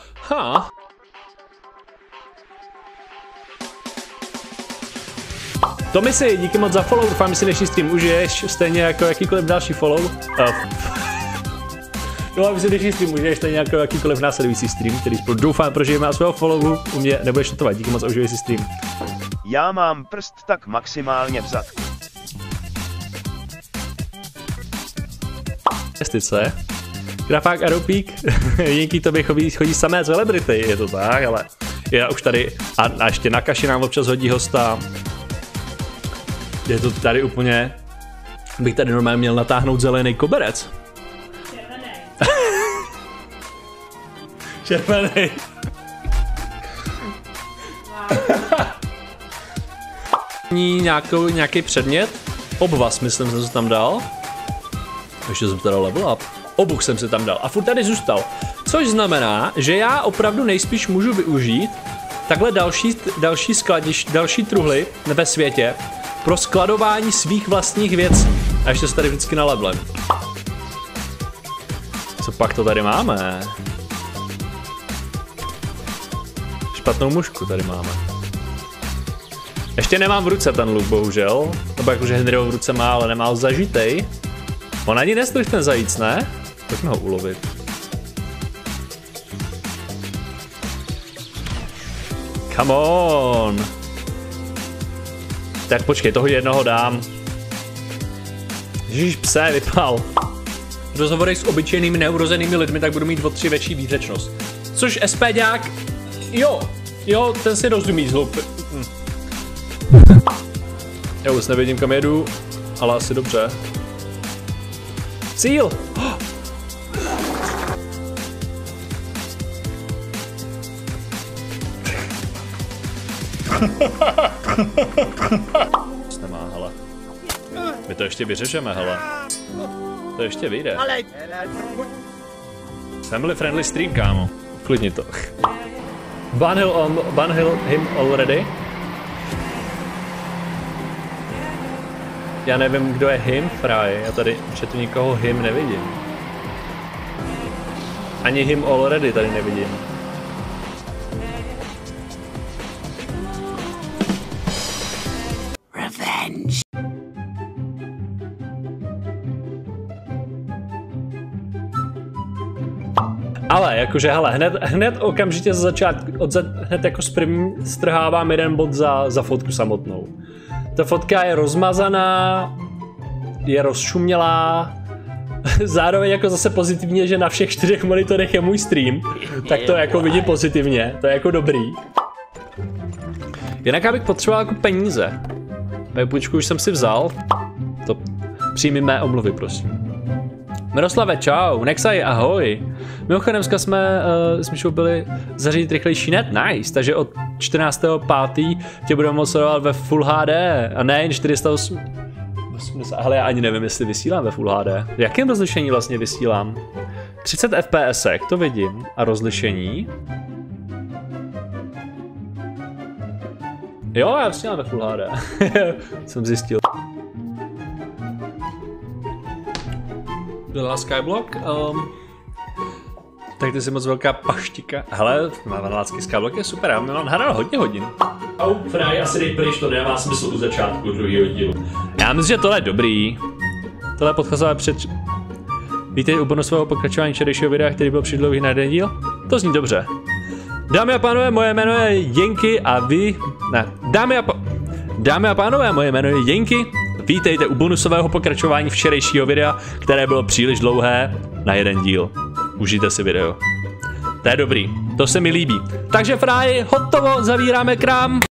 Ha. Tomisi, díky moc za follow, doufám, že si dnešní stream užiješ, stejně jako jakýkoliv další follow. Doufám, že si dnešní stream užiješ, stejně jako jakýkoliv následující stream, který doufám prožijeme a svého followu u mě nebudeš šutovat, díky moc a užiješ si stream. Já mám prst tak maximálně v zadku. Investice. Grafák a Ropík, díky tobě chodí samé celebrity, je to tak, ale já už tady, a ještě na kaši nám občas hodí hosta. Je to tady úplně, bych tady normálně měl natáhnout zelený koberec. Červený. Nějaký předmět, obvaz myslím, jsem se tam dal. Ještě jsem teda level up. Obuch jsem se tam dal a furt tady zůstal. Což znamená, že já opravdu nejspíš můžu využít takhle další truhly ve světě pro skladování svých vlastních věcí. A ještě se tady vždycky na levelem. Co pak to tady máme? Špatnou mužku tady máme. Ještě nemám v ruce ten luk, bohužel. Nebo jakože Henryho v ruce má, ale nemá ho zažitej. On ani nestojí ten zajíc, ne? Pojďme ho ulovit. Come on! Tak počkej, toho jednoho dám. Ježíš, pse, vypal. V rozhovorech s obyčejnými neurozenými lidmi tak budu mít o 3 větší výřečnost. Což SPďák, jo, ten si rozumí zhlup. Já vůbec nevidím, kam jedu, ale asi dobře. Cíl! Nemá, hele. My to ještě vyřešeme, hele. To ještě vyjde. Family friendly stream, kámo. Klidni to. Ban him already. Já nevím, kdo je him, Fry. Já tady tu nikoho him nevidím. Ani him already tady nevidím. Revenge. Ale jakože, hele, hned okamžitě za začátku, hned jako s prvním strhávám jeden bod za fotku samotnou. Ta fotka je rozmazaná, je rozšumělá, zároveň jako zase pozitivně, že na všech 4 monitorech je můj stream, tak to jako vidím pozitivně, to je jako dobrý. Jinak já bych potřeboval jako peníze. Půjčku už jsem si vzal, to přijmi mé omluvy, prosím. Miroslave, čau, Nexaj, ahoj. Mimochodem, dneska jsme s Míšou byli zařídit rychlejší net, nice, takže od 14.5. tě budeme moc sledovat ve Full HD, a ne jen 480, ale já ani nevím, jestli vysílám ve Full HD. V jakém rozlišení vlastně vysílám? 30 fps, to vidím, a rozlišení? Jo, já vysílám ve Full HD, jsem zjistil. Byla Skyblock, tak ty jsi moc velká paštika. Hele, Vanlácký Skyblock je super, já mám hrál hodně hodin. Fry, asi dej pryč, to nemá smysl u začátku druhého dílu. Já myslím, že tohle je dobrý. Tohle podcházové Vítejte u bonusového pokračování včerejšího videa, který byl přidlouhý na jeden díl? To zní dobře. Dámy a pánové, moje jméno je Jenky a vy... Ne, Dámy a pánové, moje jméno je Jenky. Vítejte u bonusového pokračování včerejšího videa, které bylo příliš dlouhé na jeden díl. Užijte si video. To je dobrý, to se mi líbí. Takže Fry, hotovo, zavíráme krám.